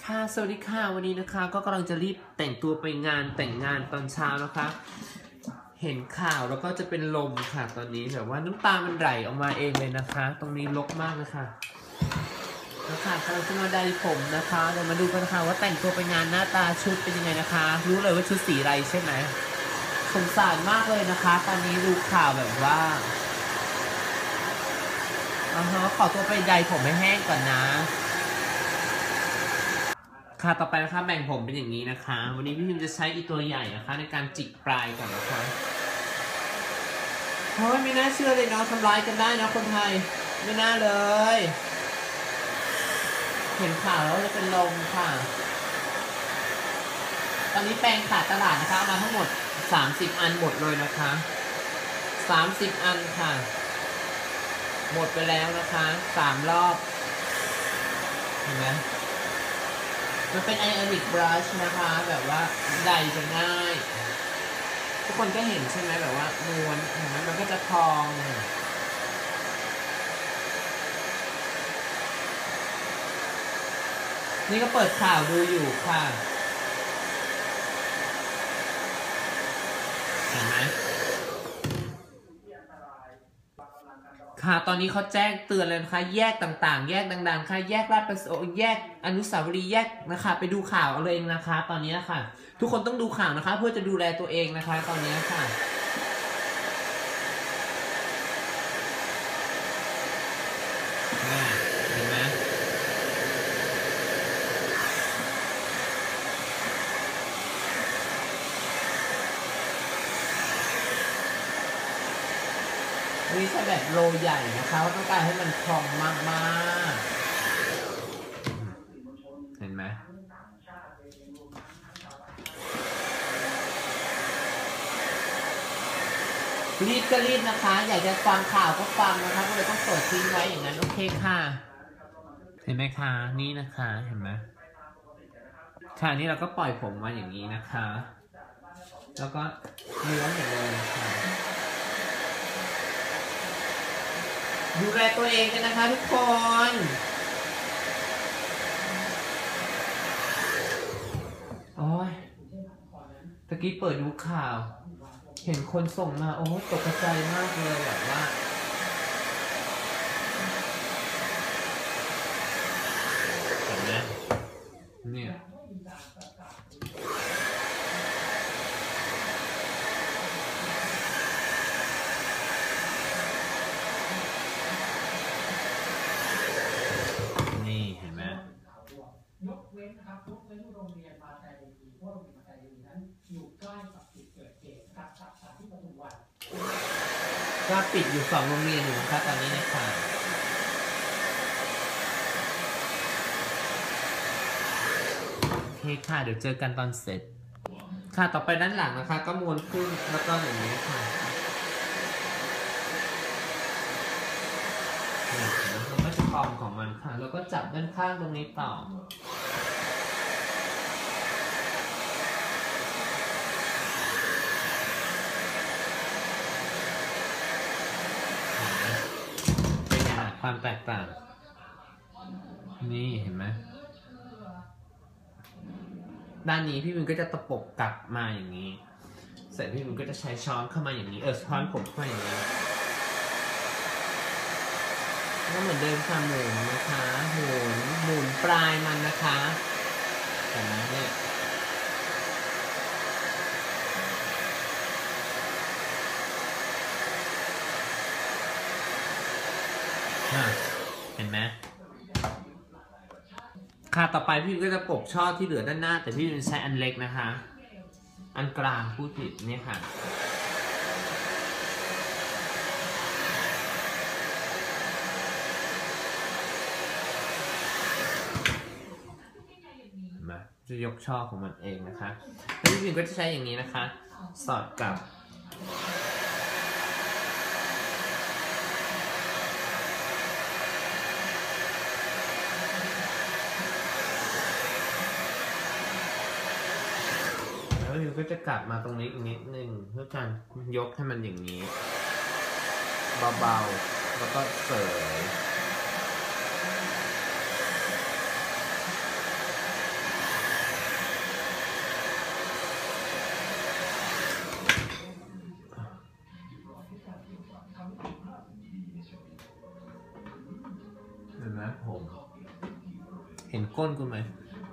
ค่ะสวัสดีค่ะวันนี้นะคะก็กำลังจะรีบแต่งตัวไปงานแต่งงานตอนเช้านะคะเห็นข่าวแล้วก็จะเป็นลมค่ะตอนนี้แบบว่าน้ำตามันไหลออกมาเองเลยนะคะ ตรงนี้รกมากนะคะนะคะกำลังจะมาไดผมนะคะเดี๋ยวมาดูกันนะคะว่าแต่งตัวไปงานหน้าตาชุดเป็นยังไงนะคะ รู้เลยว่าชุดสีอะไรใช่ไหมสงสารมากเลยนะคะ ตอนนี้ดูข่าวแบบว่าขอตัวไปไดผมให้แห้งก่อนนะค่ะต่อไปนะคะแบ่งผมเป็นอย่างนี้นะคะวันนี้พี่พิมจะใช้อีตัวใหญ่นะคะในการจิกปลายก่อนนะคะเพราะไม่น่าเชื่อเลยเนาะทำร้ายกันได้นะคนไทยไม่น่าเลยเห็นข่าวแล้วจะเป็นลมค่ะตอนนี้แปรงขาดตลาดนะคะเอามาทั้งหมด30อันหมดเลยนะคะ30อันค่ะหมดไปแล้วนะคะ3รอบเห็นไหมมันเป็นไอออนิกบรัชนะคะแบบว่าใดจะง่ายทุกคนก็เห็นใช่ไหมแบบว่าม้วนเห็นไหมมันก็จะพองนี่ก็เปิดข่าวดูอยู่ค่ะเห็นไหมค่ะตอนนี้เขาแจ้งเตือนเลยนะคะแยกต่างๆแยกดังๆค่ะแยกราชประสงค์แยกอนุสาวรีย์แยกนะคะไปดูข่าวเอาเลยนะคะตอนนี้ค่ะทุกคนต้องดูข่าวนะคะเพื่อจะดูแลตัวเองนะคะตอนนี้ค่ะเห็นไหมนี่ใช้แบบโลใหญ่นะคะว่าต้องการให้มันพองมากๆเห็นไหมรีบก็รีบนะคะอยากจะฟังข่าวก็ฟังนะคะก็เลยต้องเปิดทิ้งไว้อย่างนั้นโอเคค่ะเห็นไหมคะนี่นะคะเห็นไหมค่ะนี่เราก็ปล่อยผมมาอย่างนี้นะคะแล้วก็ม้วนอย่างเลยค่ะดูแลตัวเองกันนะคะทุกคนโอ้ยตะกี้เปิดดูข่าวเห็นคนส่งมาโอ้ตกใจมากเลยแบบว่าเห็นไหมเนี่ยนี่เห็นไหมยกเว้นครับยกเว้นโรงเรียนมาแต่ดีเพราะโรงเรียนมาแต่ดีนั้นอยู่ใกล้กับจุดเกิดเหตุครับสาขาที่ปทุมวันก็ปิดอยู่2โรงเรียนอยู่นะครับตอนนี้ในข่าวโอเคค่ะเดี๋ยวเจอกันตอนเสร็จค่ะต่อไปด้านหลังนะคะก็ม้วนขึ้นแล้วก็อย่างนี้ค่ะมันก็จะพองของมันค่ะแล้วก็จับด้านข้างตรงนี้ต่อความแตกต่างนี่เห็นไหมด้านนี้พี่วินก็จะตะปบกลับมาอย่างนี้เสร็จพี่วินก็จะใช้ช้อนเข้ามาอย่างนี้ช้อนผมเข้ามาอย่างนี้ก็เหมือนเดิมค่ะหมุนนะคะหมุนปลายมันนะคะเห็นไหมเนี่ยเห็นไหมค่ะต่อไปพี่ก็จะปกช่อที่เหลือด้านหน้าแต่พี่จะใช้อันเล็กนะคะอันกลางพูดผิดนี่ค่ะมาจะยกช่อของมันเองนะคะแล้วพี่ก็จะใช้อย่างนี้นะคะสอดกับวิวก็จะกลับมาตรงนี้อีกนิดนึงเพื่อการยกให้มันอย่างนี้เบาๆแล้วก็เสย นห็นก้นกูไหม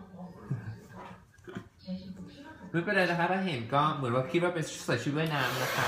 ไม่เป็นไรนะคะถ้าเห็นก็เหมือนว่าคิดว่าเป็นใส่ชุดว่ายน้ำนะคะ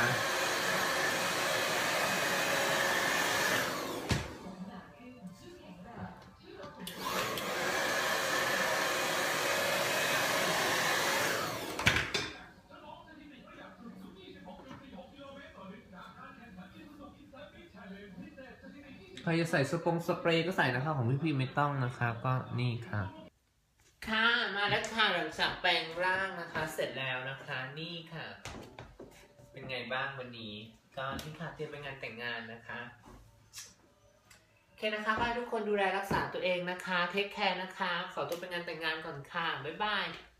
ใครจะใส่สเปรย์ก็ใส่นะคะของพี่ไม่ต้องนะคะก็นี่ค่ะค่ะมาแล้วค่ะหลังจากแปลงร่างนะคะเสร็จแล้วนะคะนี่ค่ะ เป็นไงบ้างวันนี้ก็นี่ค่ะเตรียมไปงานแต่งงานนะคะโอเคนะคะก็ให้ทุกคนดูแลรักษาตัวเองนะคะเทคแคร์นะคะขอตัวไปงานแต่งงานก่อนค่ะบ๊ายบาย